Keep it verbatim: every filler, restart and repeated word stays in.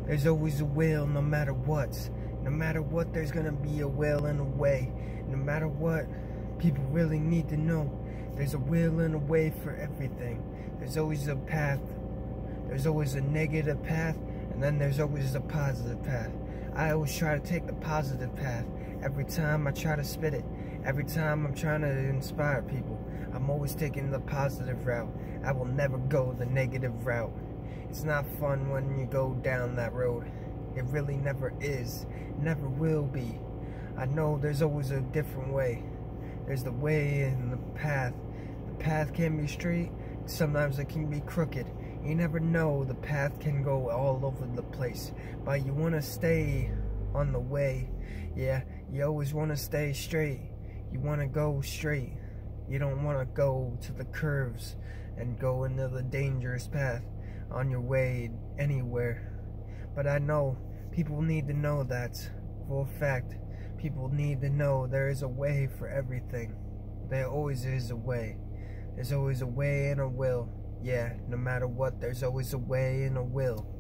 There's always a will, no matter what. No matter what, there's gonna be a will and a way. No matter what, people really need to know. There's a will and a way for everything. There's always a path. There's always a negative path, and then there's always a positive path. I always try to take the positive path. Every time I try to spit it, every time I'm trying to inspire people, I'm always taking the positive route. I will never go the negative route. It's not fun when you go down that road. It really never is. Never will be. I know there's always a different way. There's the way and the path. The path can be straight. Sometimes it can be crooked. You never know. The path can go all over the place. But you want to stay on the way. Yeah, you always want to stay straight. You want to go straight. You don't want to go to the curves and go into the dangerous path on your way anywhere. But I know people need to know that for a fact. People need to know there is a way for everything. There always is a way. There's always a way and a will. Yeah, no matter what, there's always a way and a will.